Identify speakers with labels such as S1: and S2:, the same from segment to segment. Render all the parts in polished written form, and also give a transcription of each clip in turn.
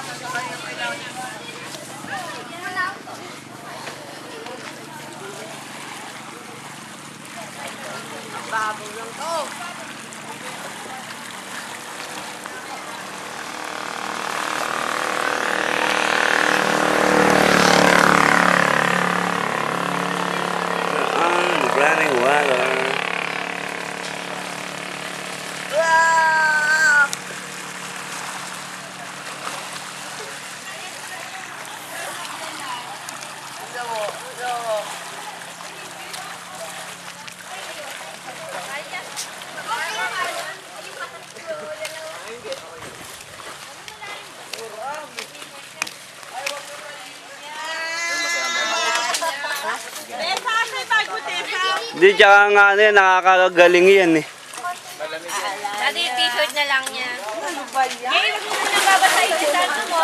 S1: Babaw lang to.
S2: Running water. Hindi, tsaka nga ano yan, nakakagaling yan eh.
S1: Dati yung t-shirt na lang niya. Ano ba yan? Ngayon, huwag mo na nababasa yung santo mo.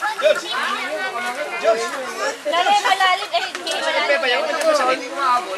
S1: Dali, malalit. Eh, hindi malalit. Hindi mo maabot.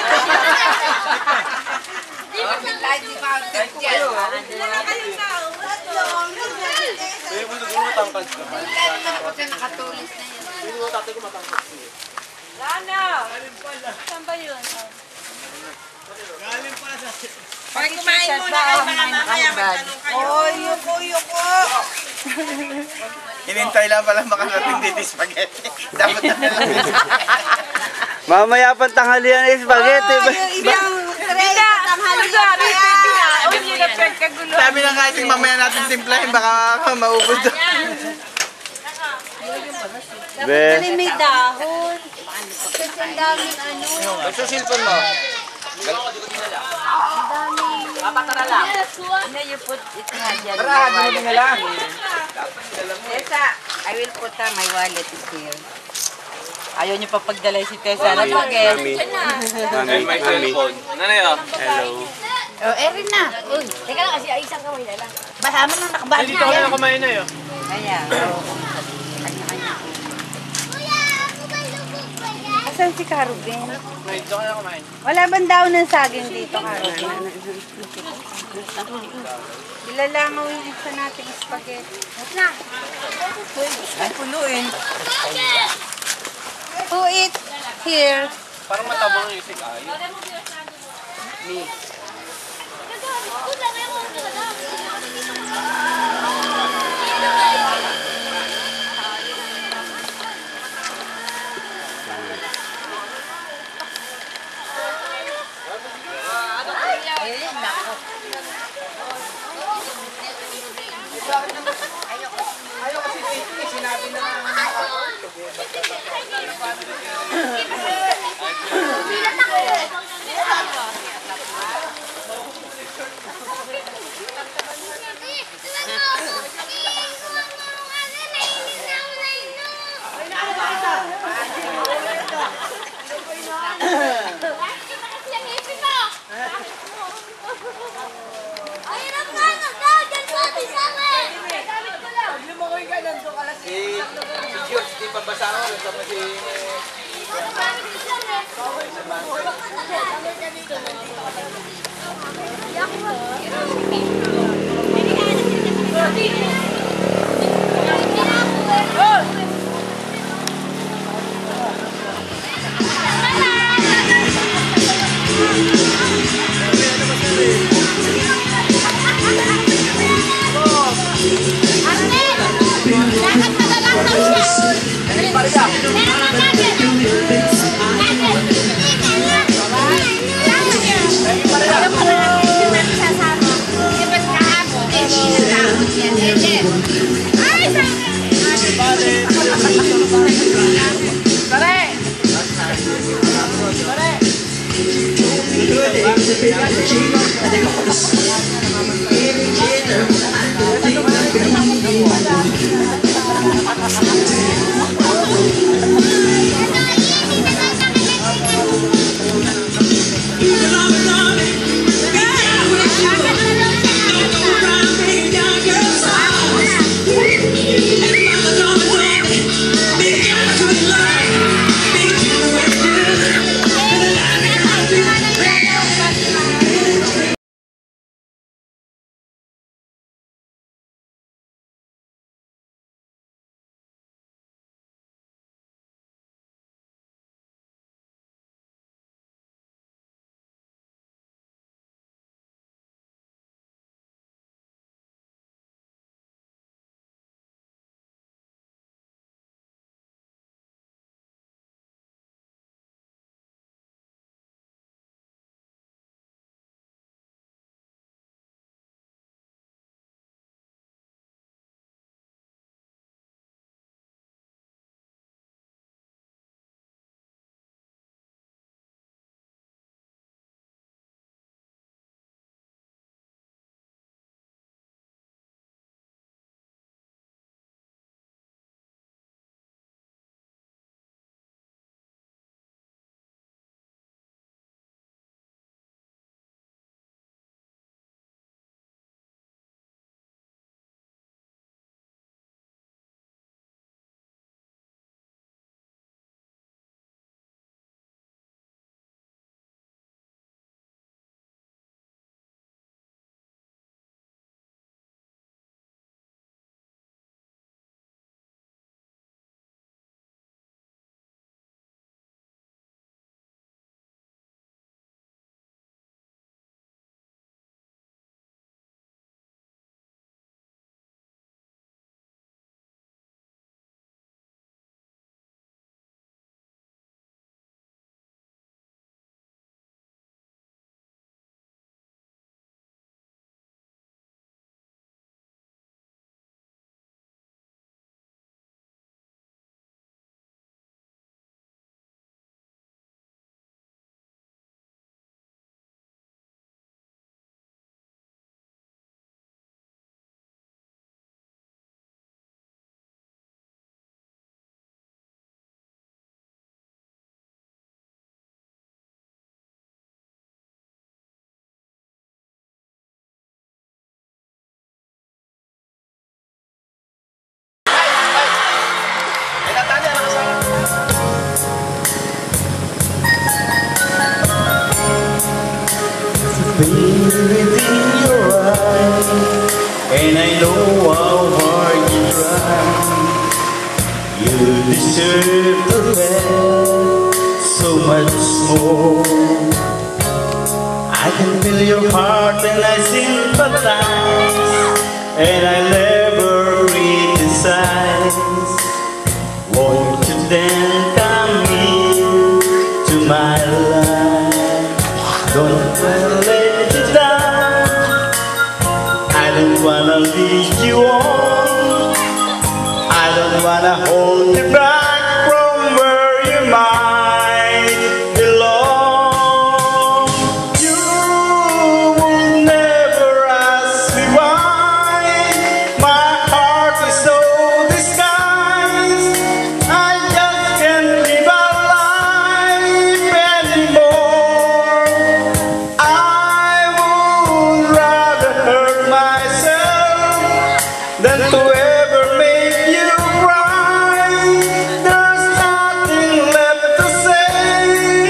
S1: Hindi mo wala kayong tao.
S3: Kaya mo siguro matangkad ka.
S1: Lalo na ako siya nakatulis na yun.
S3: Hindi mo tatay ko matangkad ka.
S1: Lana! Saan ba yun?
S3: Galing pala sa...
S1: Pag kumain muna kayo, baka mamaya magtanong kayo. Oy, yuko!
S3: Hinintay lang pala makarating dito spaghetti. Dapat na lang.
S2: Mamaya pang tanghalian ay spaghetti.
S1: Bida! Tanghali ka!
S3: Sabi na kahit yung mamaya natin timplahin, baka maubos doon.
S2: Be.
S1: Kasi may dahon. Kasi ang daming ano.
S3: Sa cellphone mo.
S1: Papatara lang. No, you put it na dyan.
S3: Tara, dumating na lang.
S1: Tessa, I will put my wallet here. Ayaw niyo pa pagdalay si Tessa. Ano ba, Gel?
S2: Mami.
S3: May cellphone. Ano yun?
S2: Hello.
S1: Oh, Erin na. Uy, teka lang kasi isang kamay na lang. Basta mo na nakabahal na.
S3: Dito ka na kumain na yun.
S1: Kaya, asan si Carubin?
S3: Dito ka na kumain.
S1: Wala bang daw ng saging dito, Carubin? Ilalangaw yung isa natin spaghetti. Na. Ay, puluin. Who eat here?
S3: Parang matabang yung isig ay.
S1: Me. Ayun, nako.
S3: Ayaw kasi dito sinabi na... Si George, di pabasa ako. Sama si...
S4: know how hard you try. You deserve to have so much more. I can feel your heart and I sympathize, and I never criticize. Won't you then come in to my life? Don't let you down. I don't wanna lead you on. I don't wanna hold you back from where you might belong. You will never ask me why. My heart is so disguised. I just can't live a life anymore. I would rather hurt myself than to ever make you cry. There's nothing left to say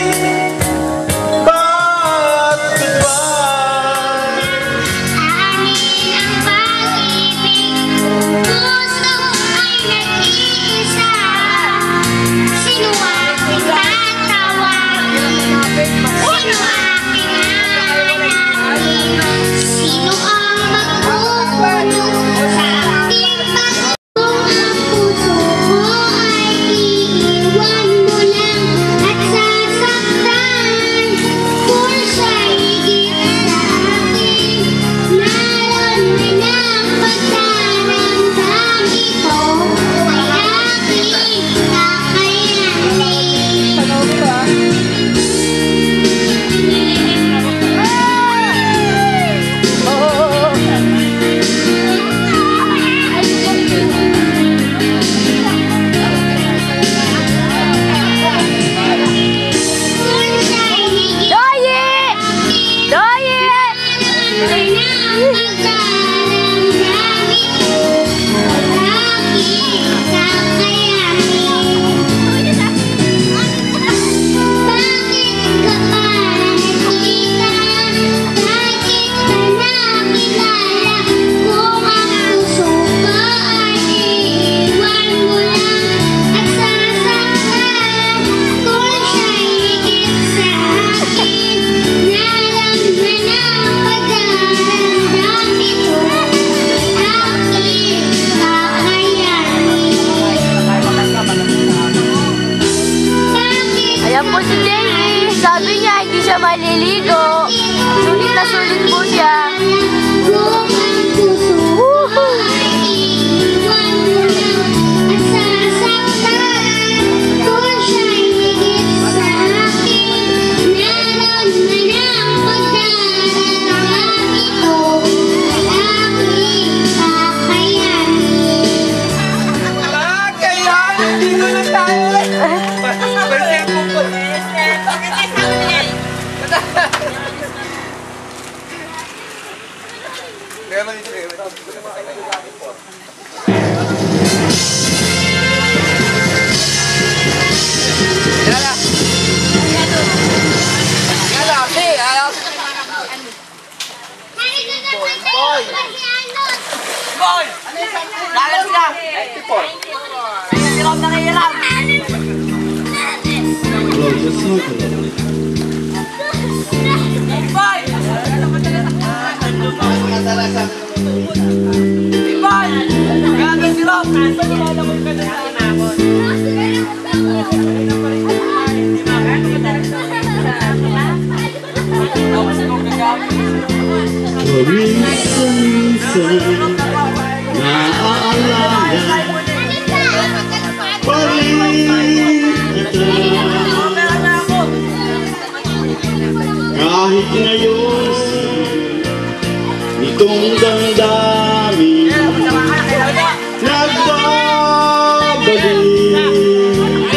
S4: but goodbye.
S5: Amin ang pag-ibig, puso ay nag-iisa. Sino aking tatawagin? Sino aking hahanapin? Sino ang magpupuno sa aking pag- Kung ang puso ko ay iiwan mo lang at sasaktan, kung siya'y higit sa akin, naroon man ang pagdaramdam ito ay aking kakayanin. Kung siya'y higit sa akin, naroon man ang pagdaramdam ito ay aking kakayanin. Bakit ka pa nakita? Bakit ka nakilala? Kung ang puso ko ay iiwan mo lang at sasaktan, kung siya'y higit sa akin, naroon man ang pagdaramdam ito ay aking kakayanin.
S6: Ayan po si Jamie. Sabi niya hindi siya maliligo. Sulit na sulit po siya.
S5: Kung ang puso ko ay iiwan mo lang at sasaktan, kung siya'y higit sa akin, naroon man ang pagdaramdam ito ay aking kakayanin.
S3: Kaya, dito na tayo. Birthday po po. Kaya man ito. Yala. Yala, si, ayaw. Boy. Boy! Lalas ka! 94. Hirap na hirap! Boy! Boy! Gaga si Rob!
S4: Minsan naaalala pa rin kita. Kahit ngayon itong damdamin nagbabalik,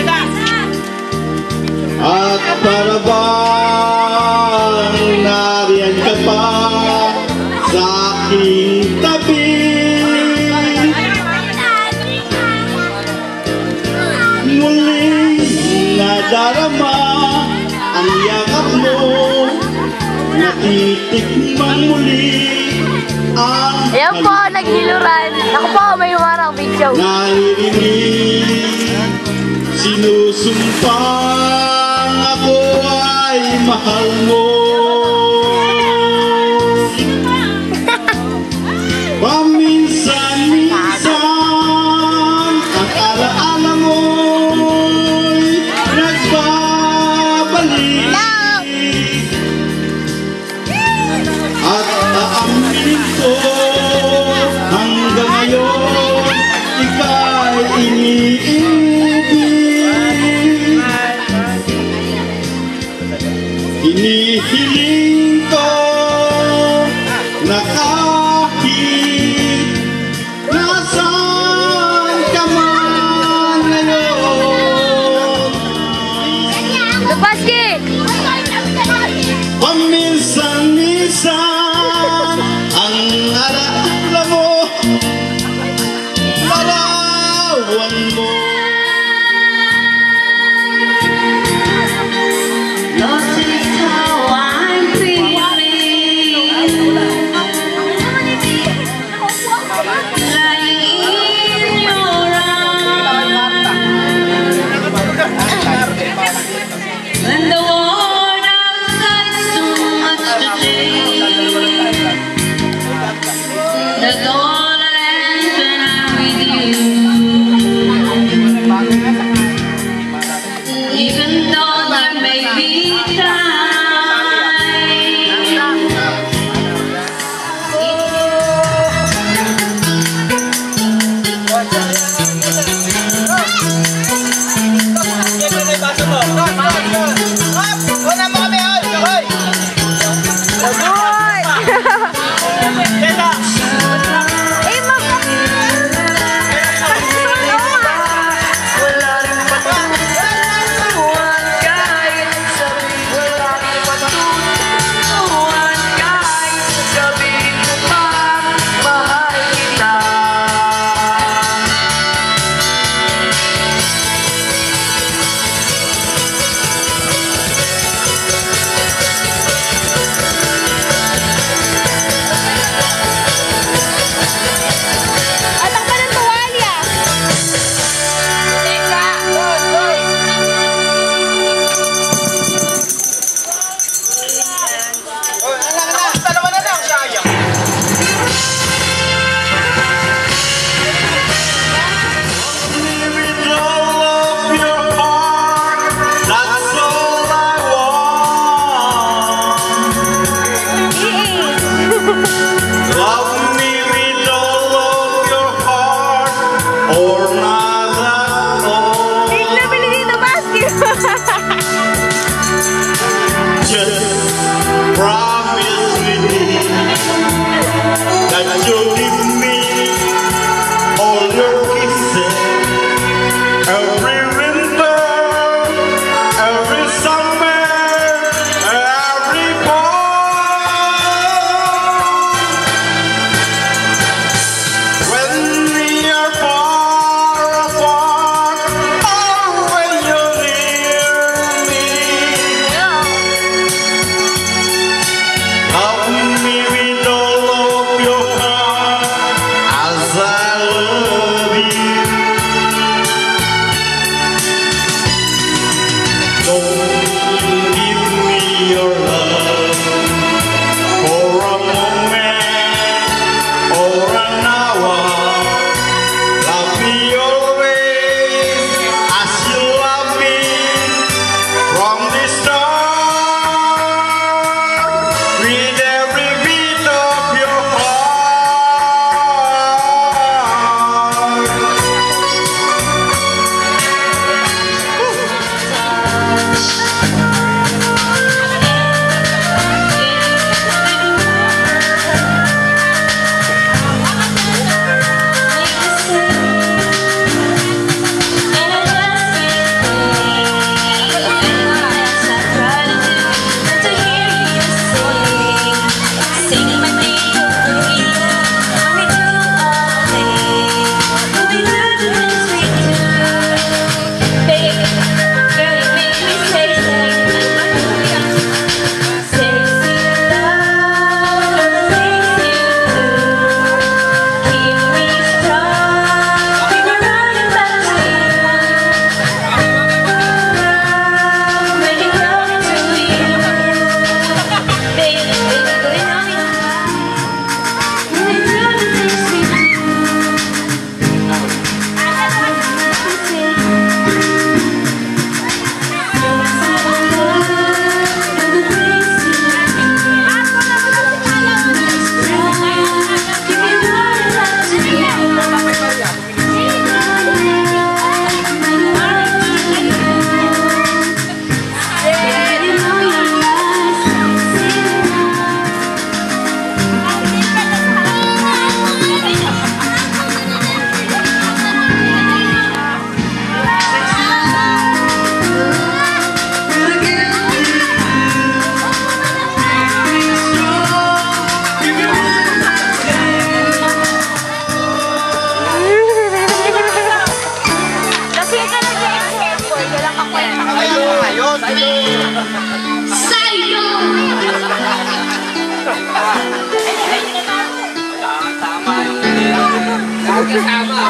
S4: at para bang nariyan ka pa sa aking tabi. Muling nadarama ang yakap mo, natitikman muli ang
S6: Ayan po, naghiluran. Ako po, may humarang video.
S4: naririnig. Sinusumpang ako ay mahal mo. Paminsan-minsan ang alaala mo'y nagbabalik. At aaminin ko hanggang ngayon ika'y iniibig. Hinihiling ko na kahit nasaan ka man ngayon,
S6: Lupaski!
S4: paminsan-minsan ang alaala mo, larawan mo.
S7: Lost is how I'm feeling. Lying in your arms. When the world outside so much to take, that's all I am when I'm with you.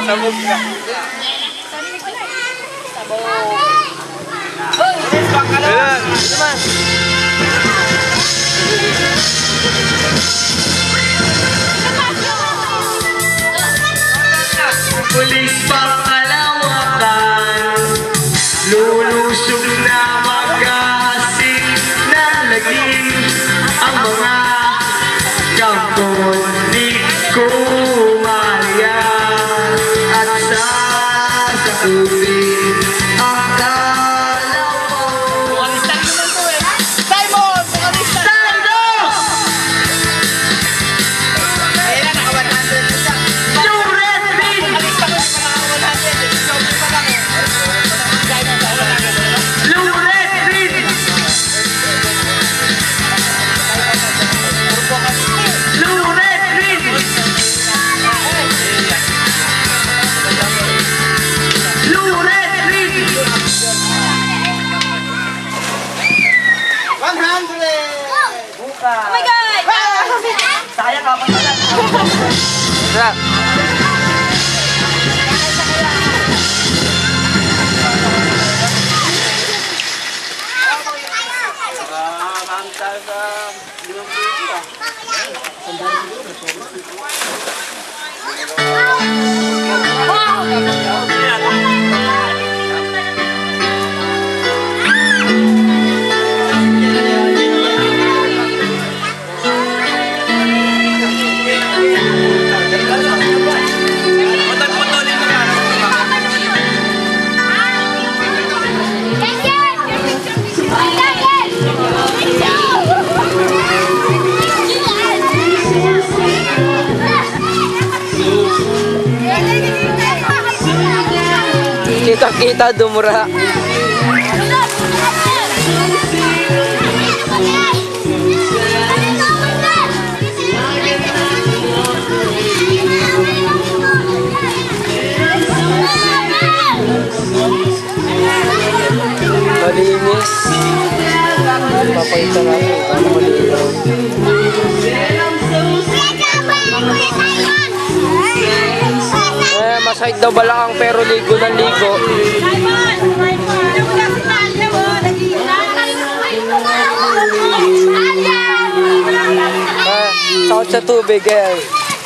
S3: Sabog ka.
S2: Ayan.
S8: Pulis pangalawakan, lulusog na mag-aasik na laging ang mga kampon ni Kumaria at sasakupin ang kalaw. Simon! Sando!
S3: Ayan na, naka-100 siya.
S1: Oh my God!
S3: Sayang ka pa pala.
S2: Sarap.
S3: Ma'am, tayo sa 5 piso ah.
S2: Kita-kita dumura. Malinis. Papakita natin paano malinaw. Masahid daw balakang pero ligo ng ligo. Takot sa tubig eh.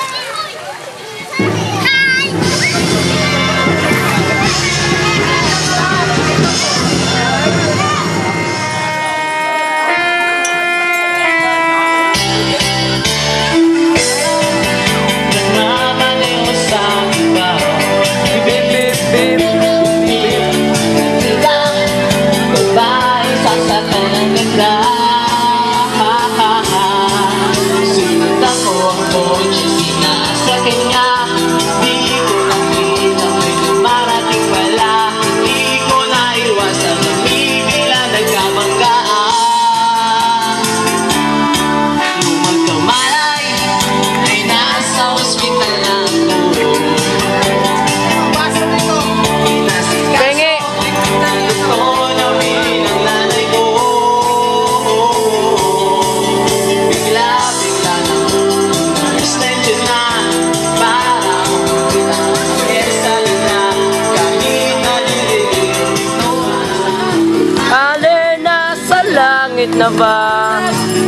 S2: Na ba?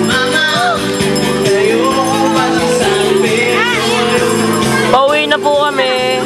S2: Pauwi na po kami.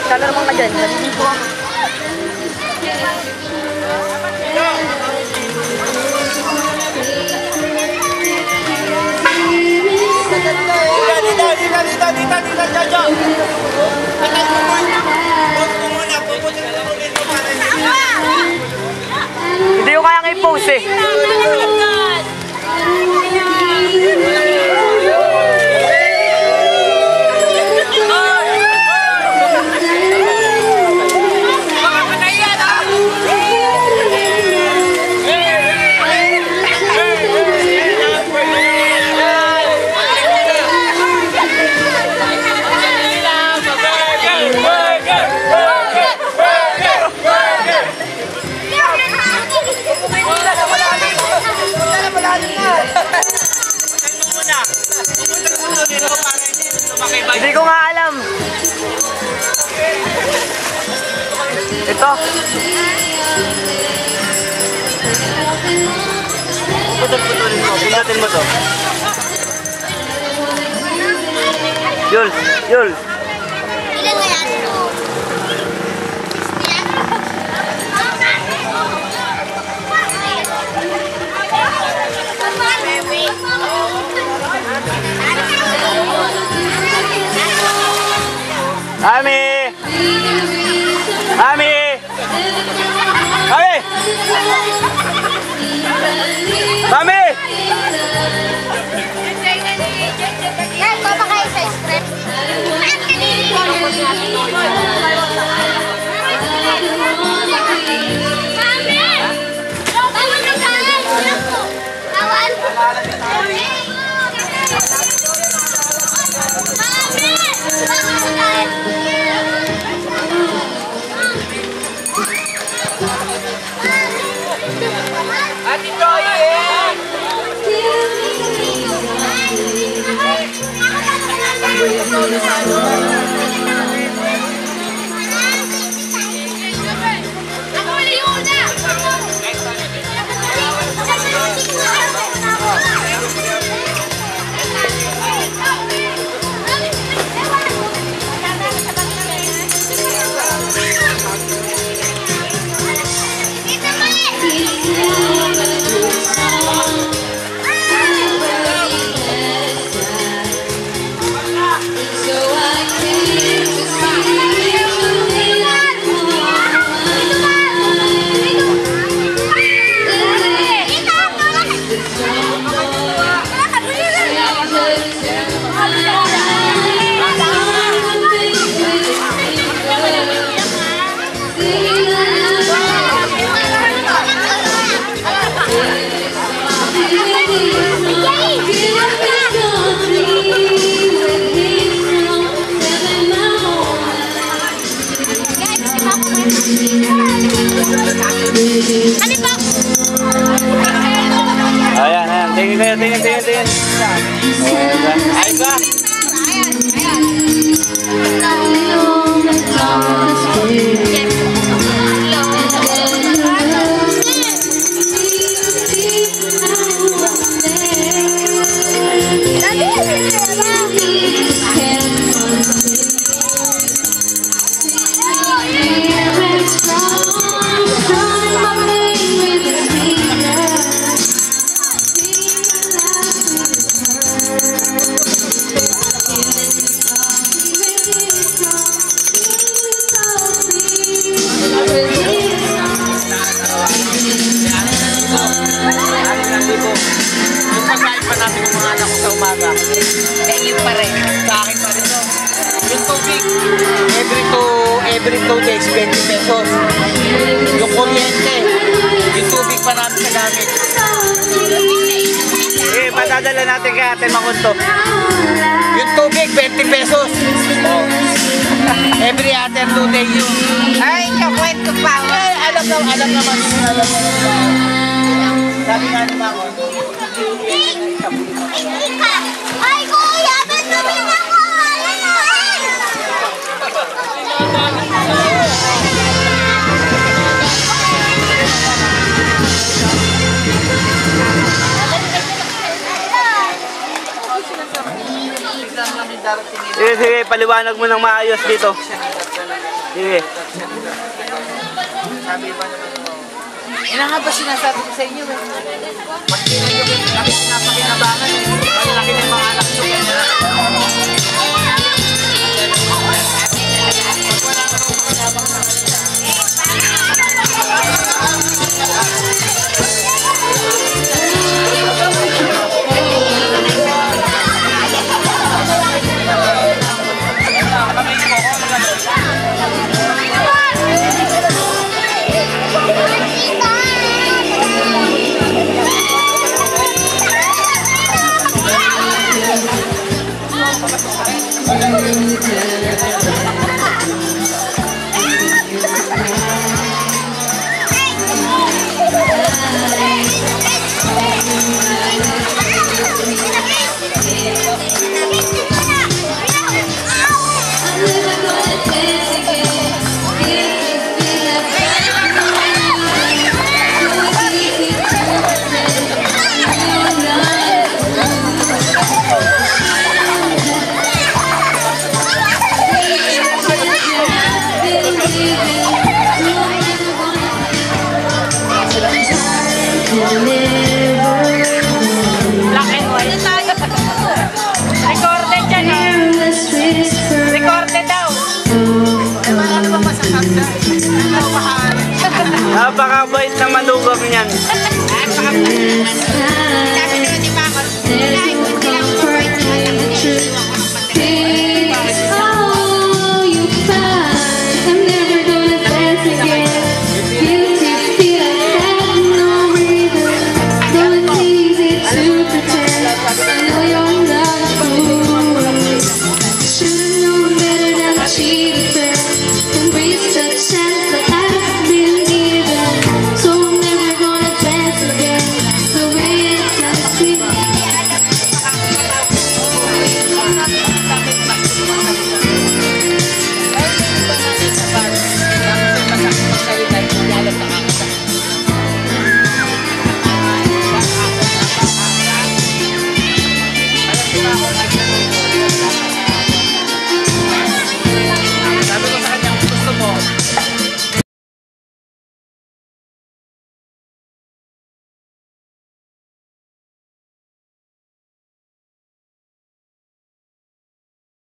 S6: Kala naman ka dyan. Naliligo ako. Hindi ko kayang i-post eh. Hindi ko nga alam. Ito.
S2: Putol-putulin mo. Pindutin mo to. Yul, Yul.
S5: Ilan na yan?
S2: Mami! Mami! Mami! Mami!
S5: Yan, baba kayo sa script.
S3: Ate Joy!
S5: Ako wala yung una!
S2: Ayan, ayan. Tingin kayo, tingin. Ay ba?
S3: Yung pagkain pa natin ng mga anak ko sa umaga.
S1: Eh, yun pa rin.
S3: Sa akin pa rin to. Yung tubig, every 2 days, 20 pesos. Yung kuryente, yung tubig pa namin sa gamit.
S2: Eh, matadala natin kay Ate Makunto.
S3: Yung tubig, 20 pesos. Oh. Every other 2 days yun.
S1: Ay, kakwento pa.
S3: Eh, alam naman. Sabi nga naman ako.
S5: Ay, kuya! Ba't namin ako? Ayan o!
S3: lang namin darating nila.
S2: Sige, sige, paliwanag mo ng maayos dito. Sige.
S3: Sabi ba naman mo? Ina nga ba sinasabi ko sa inyo eh? Pag tingnan nyo yung laki napakinabangan eh. Ang laki ng mga anak nyo.